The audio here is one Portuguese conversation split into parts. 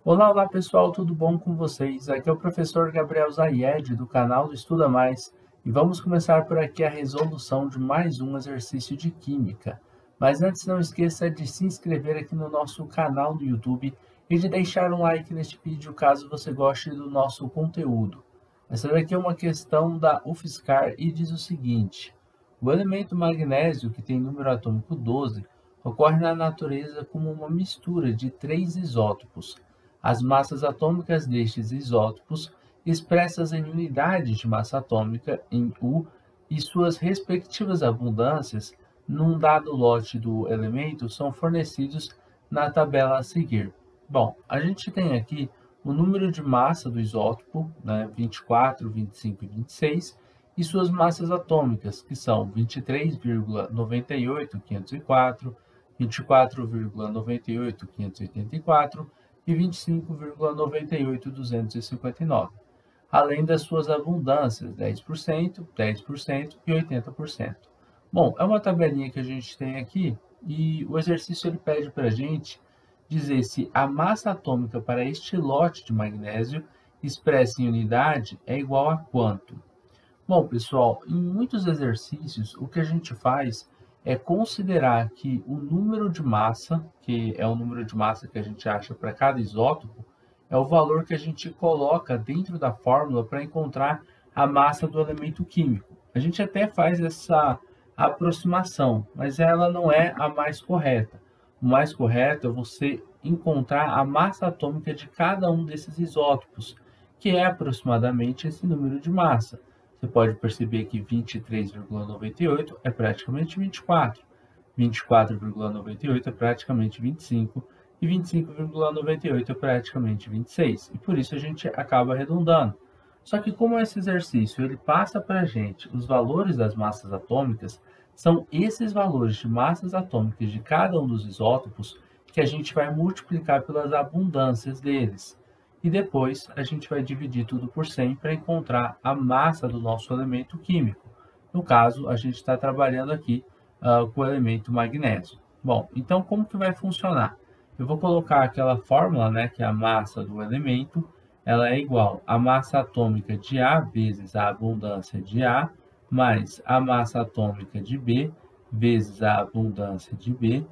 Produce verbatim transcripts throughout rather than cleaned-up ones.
Olá, olá pessoal, tudo bom com vocês? Aqui é o professor Gabriel Zayed, do canal do Estuda Mais, e vamos começar por aqui a resolução de mais um exercício de Química. Mas antes, não esqueça de se inscrever aqui no nosso canal do YouTube e de deixar um like neste vídeo caso você goste do nosso conteúdo. Essa daqui é uma questão da UFSCar e diz o seguinte: o elemento magnésio, que tem número atômico doze, ocorre na natureza como uma mistura de três isótopos. As massas atômicas destes isótopos, expressas em unidades de massa atômica em U, e suas respectivas abundâncias num dado lote do elemento são fornecidos na tabela a seguir. Bom, a gente tem aqui o número de massa do isótopo, né, vinte e quatro, vinte e cinco e vinte e seis, e suas massas atômicas, que são vinte e três vírgula noventa e oito, quinhentos e quatro, vinte e quatro vírgula noventa e oito, quinhentos e oitenta e quatro e vinte e cinco vírgula noventa e oito, duzentos e cinquenta e nove, além das suas abundâncias, dez por cento, dez por cento e oitenta por cento. Bom, é uma tabelinha que a gente tem aqui e o exercício ele pede para a gente dizer se a massa atômica para este lote de magnésio expressa em unidade é igual a quanto? Bom, pessoal, em muitos exercícios, o que a gente faz é considerar que o número de massa, que é o número de massa que a gente acha para cada isótopo, é o valor que a gente coloca dentro da fórmula para encontrar a massa do elemento químico. A gente até faz essa aproximação, mas ela não é a mais correta. O mais correto é você encontrar a massa atômica de cada um desses isótopos, que é aproximadamente esse número de massa. Você pode perceber que vinte e três vírgula noventa e oito é praticamente vinte e quatro, vinte e quatro vírgula noventa e oito é praticamente vinte e cinco e vinte e cinco vírgula noventa e oito é praticamente vinte e seis. E por isso a gente acaba arredondando. Só que como esse exercício ele passa para a gente os valores das massas atômicas, são esses valores de massas atômicas de cada um dos isótopos que a gente vai multiplicar pelas abundâncias deles. E depois a gente vai dividir tudo por cem para encontrar a massa do nosso elemento químico. No caso, a gente está trabalhando aqui uh, com o elemento magnésio. Bom, então como que vai funcionar? Eu vou colocar aquela fórmula, né, que é a massa do elemento, ela é igual à massa atômica de A vezes a abundância de A, mais a massa atômica de B vezes a abundância de B,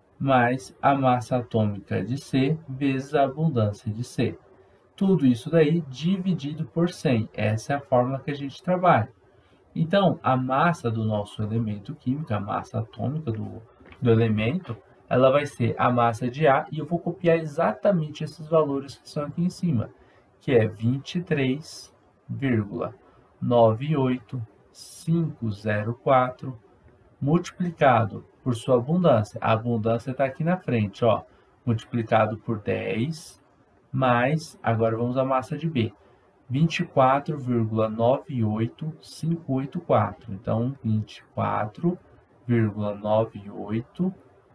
mais a massa atômica de C vezes a abundância de C. Tudo isso daí dividido por cem. Essa é a fórmula que a gente trabalha. Então, a massa do nosso elemento químico, a massa atômica do, do elemento, ela vai ser a massa de A, e eu vou copiar exatamente esses valores que são aqui em cima, que é vinte e três vírgula nove oito cinco zero quatro multiplicado por sua abundância. A abundância está aqui na frente, ó, multiplicado por dez, mais, agora vamos à massa de B, vinte e quatro vírgula nove oito cinco oito quatro. Então, vinte e quatro vírgula nove oito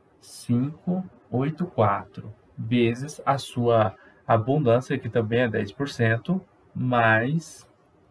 cinco oito quatro vezes a sua abundância, que também é dez por cento, mais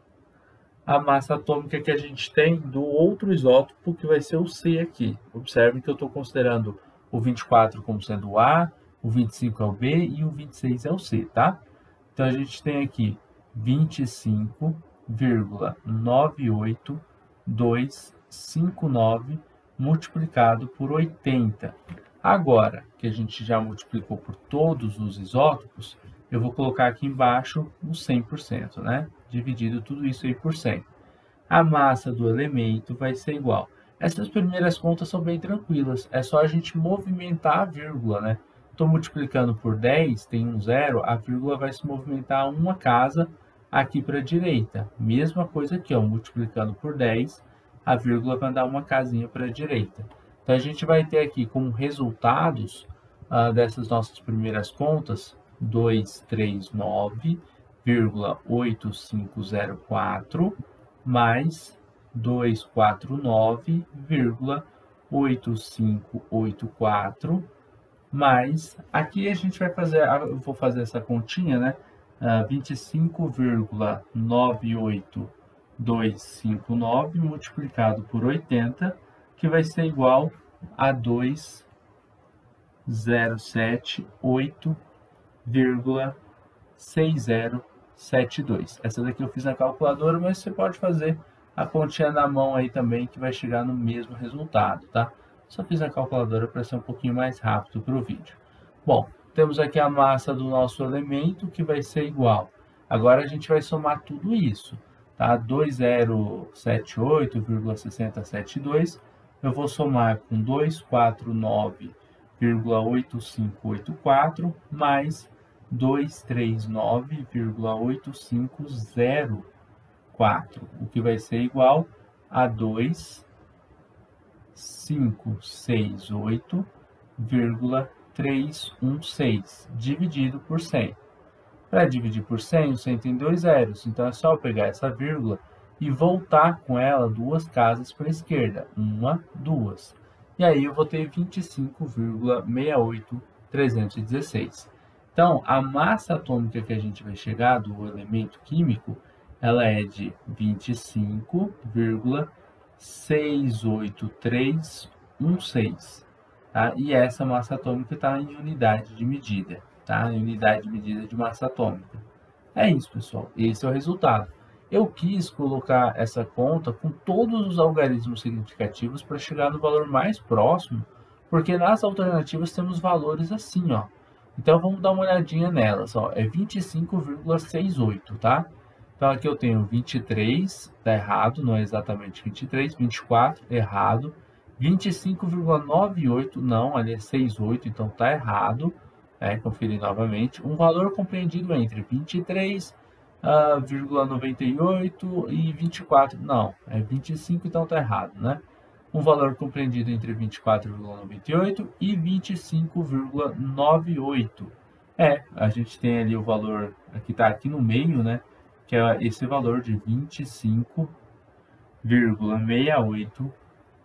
a massa atômica que a gente tem do outro isótopo, que vai ser o C aqui. Observe que eu estou considerando o vinte e quatro como sendo o A, o vinte e cinco é o B e o vinte e seis é o C, tá? Então, a gente tem aqui vinte e cinco vírgula nove oito dois cinco nove multiplicado por oitenta. Agora que a gente já multiplicou por todos os isótopos, eu vou colocar aqui embaixo o cem por cento, né? Dividido tudo isso aí por cem. A massa do elemento vai ser igual. Essas primeiras contas são bem tranquilas, é só a gente movimentar a vírgula, né? Estou multiplicando por dez, tem um zero, a vírgula vai se movimentar uma casa aqui para a direita. Mesma coisa aqui, ó, multiplicando por dez, a vírgula vai dar uma casinha para a direita. Então, a gente vai ter aqui como resultados uh, dessas nossas primeiras contas, duzentos e trinta e nove vírgula oito cinco zero quatro mais duzentos e quarenta e nove vírgula oito cinco oito quatro, mais, aqui a gente vai fazer, eu vou fazer essa continha, né? Uh, vinte e cinco vírgula nove oito dois cinco nove multiplicado por oitenta, que vai ser igual a dois mil setecentos e oito vírgula seis zero sete dois. Essa daqui eu fiz na calculadora, mas você pode fazer a continha na mão aí também, que vai chegar no mesmo resultado, tá? Só fiz a calculadora para ser um pouquinho mais rápido para o vídeo. Bom, temos aqui a massa do nosso elemento, que vai ser igual. Agora a gente vai somar tudo isso, tá? dois mil e setenta e oito vírgula seis zero sete dois, eu vou somar com duzentos e quarenta e nove vírgula oito cinco oito quatro mais duzentos e trinta e nove vírgula oito cinco zero quatro, o que vai ser igual a dois mil quinhentos e sessenta e oito vírgula trezentos e dezesseis dividido por cem. Para dividir por cem, o cem tem dois zeros, então é só eu pegar essa vírgula e voltar com ela duas casas para a esquerda, uma, duas. E aí eu vou ter vinte e cinco vírgula sessenta e oito trezentos e dezesseis. Então, a massa atômica que a gente vai chegar do elemento químico, ela é de vinte e cinco vírgula seis oito três um seis. Tá? E essa massa atômica está em unidade de medida, tá? Em unidade de medida de massa atômica. É isso, pessoal. Esse é o resultado. Eu quis colocar essa conta com todos os algarismos significativos para chegar no valor mais próximo, porque nas alternativas temos valores assim, ó. Então vamos dar uma olhadinha nelas, ó. É vinte e cinco vírgula sessenta e oito, tá? Então aqui eu tenho vinte e três, tá errado, não é exatamente vinte e três, vinte e quatro, errado. vinte e cinco vírgula noventa e oito, não, ali é sessenta e oito, então tá errado. É, conferir novamente. Um valor compreendido entre vinte e três vírgula noventa e oito e vinte e quatro, não, é vinte e cinco, então tá errado, né? Um valor compreendido entre vinte e quatro vírgula noventa e oito e vinte e cinco vírgula noventa e oito. É, a gente tem ali o valor que está aqui no meio, né? Que é esse valor de vinte e cinco vírgula sessenta e oito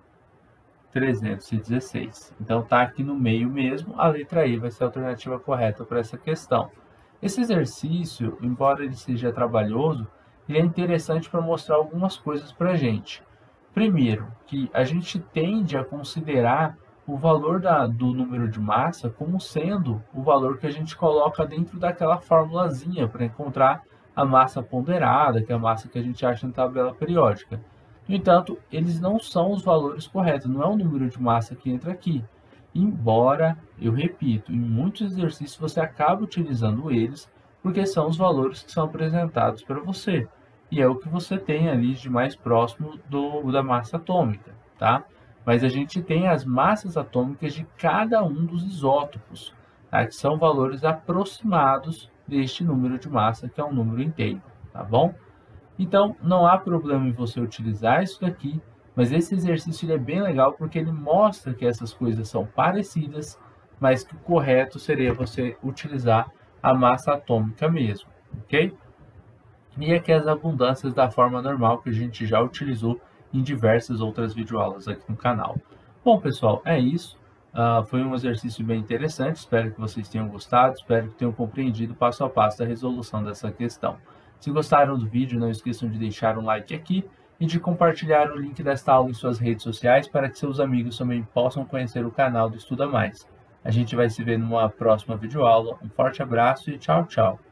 trezentos e dezesseis. Então está aqui no meio mesmo, a letra E vai ser a alternativa correta para essa questão. Esse exercício, embora ele seja trabalhoso, ele é interessante para mostrar algumas coisas para a gente. Primeiro, que a gente tende a considerar o valor da, do número de massa como sendo o valor que a gente coloca dentro daquela formulazinha para encontrar a massa ponderada, que é a massa que a gente acha na tabela periódica. No entanto, eles não são os valores corretos, não é o número de massa que entra aqui. Embora, eu repito, em muitos exercícios você acaba utilizando eles, porque são os valores que são apresentados para você. E é o que você tem ali de mais próximo do, da massa atômica, tá? Mas a gente tem as massas atômicas de cada um dos isótopos, tá? Que são valores aproximados deste número de massa, que é um número inteiro, tá bom? Então, não há problema em você utilizar isso daqui, mas esse exercício ele é bem legal porque ele mostra que essas coisas são parecidas, mas que o correto seria você utilizar a massa atômica mesmo, ok? E aqui as abundâncias da forma normal que a gente já utilizou em diversas outras videoaulas aqui no canal. Bom, pessoal, é isso. Uh, foi um exercício bem interessante, espero que vocês tenham gostado, espero que tenham compreendido passo a passo a resolução dessa questão. Se gostaram do vídeo, não esqueçam de deixar um like aqui e de compartilhar o link desta aula em suas redes sociais para que seus amigos também possam conhecer o canal do Estuda Mais. A gente vai se ver numa próxima videoaula. Um forte abraço e tchau, tchau!